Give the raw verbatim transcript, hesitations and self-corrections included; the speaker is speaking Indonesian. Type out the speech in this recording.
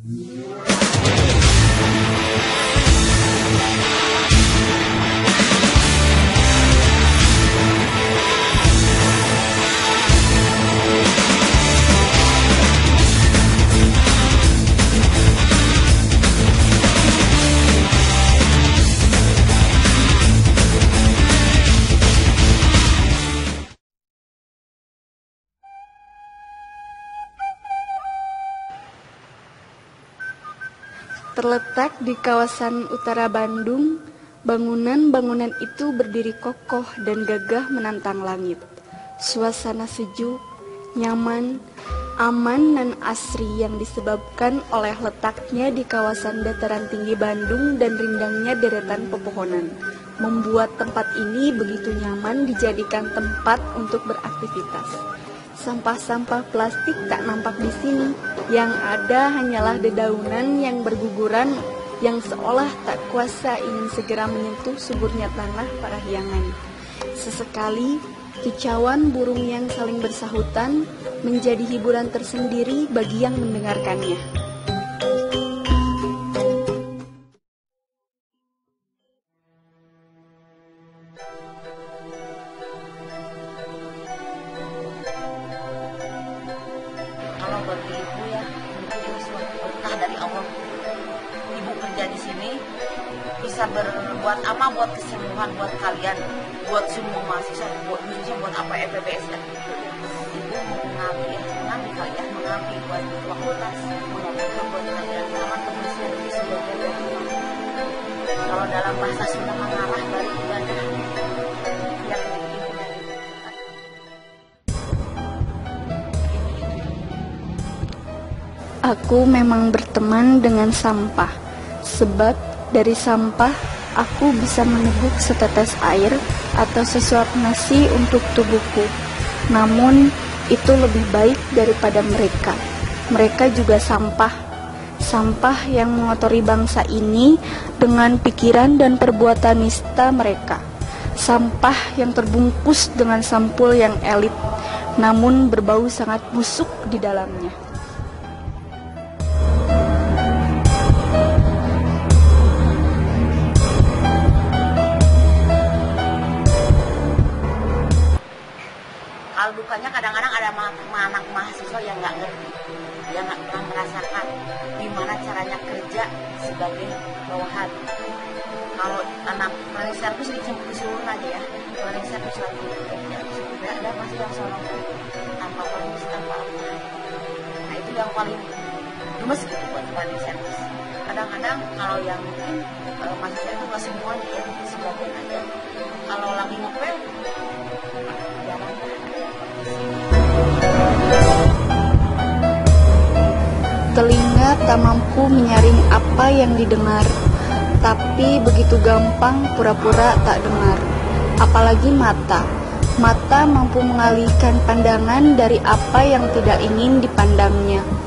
Terletak di kawasan utara Bandung, bangunan-bangunan itu berdiri kokoh dan gagah menantang langit. Suasana sejuk, nyaman, aman dan asri yang disebabkan oleh letaknya di kawasan dataran tinggi Bandung dan rindangnya deretan pepohonan, membuat tempat ini begitu nyaman dijadikan tempat untuk beraktivitas. Sampah-sampah plastik tak nampak di sini, yang ada hanyalah dedaunan yang berguguran yang seolah tak kuasa ingin segera menyentuh suburnya tanah parahyangan. Sesekali, kicauan burung yang saling bersahutan menjadi hiburan tersendiri bagi yang mendengarkannya. Kalau bagi ibu ya, mungkin ini suatu berkah dari Allah. Ibu kerja di sini bisa berbuat apa buat kesembuhan buat kalian, buat semua mahasiswa, buat khususnya buat apa F P B S ya. Ibu mengabdi ya, mengabdi kalian, mengabdi buat fakultas, mengabdi buat kalian sama kebersihan di sebagian dari rumah. Kalau dalam bahasa Sunda mengarah dari ibadah yang ibu dari Aku memang berteman dengan sampah, sebab dari sampah aku bisa meneguk setetes air atau sesuap nasi untuk tubuhku. Namun, itu lebih baik daripada mereka. Mereka juga sampah. Sampah yang mengotori bangsa ini dengan pikiran dan perbuatan nista mereka. Sampah yang terbungkus dengan sampul yang elit, namun berbau sangat busuk di dalamnya. Hal dukanya kadang-kadang ada anak mahasiswa yang nggak ngerti, yang nggak pernah merasakan gimana caranya kerja sebagai bawahan. Kalau anak cleaning service disuruh aja ya, cleaning service lagi kerja, sudah ada masih yang sono tanpa permisi tanpa apa. Nah itu yang paling gemes gitu buat cleaning service. Kadang-kadang kalau yang mungkin uh, mahasiswa itu nggak semuanya ya, sebagian aja. Kalau lagi ngepel, jarang ada. Telinga tak mampu menyaring apa yang didengar, tapi begitu gampang pura-pura tak dengar. Apalagi mata. Mata mampu mengalihkan pandangan dari apa yang tidak ingin dipandangnya.